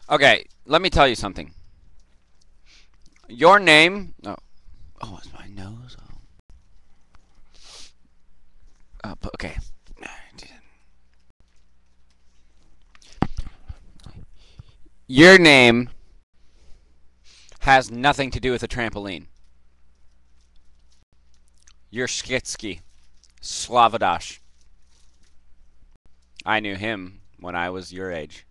Okay, let me tell you something. Your name. Oh, it's my nose. Okay. Your name has nothing to do with a trampoline. You're Skitsky. Slavadosh. I knew him when I was your age.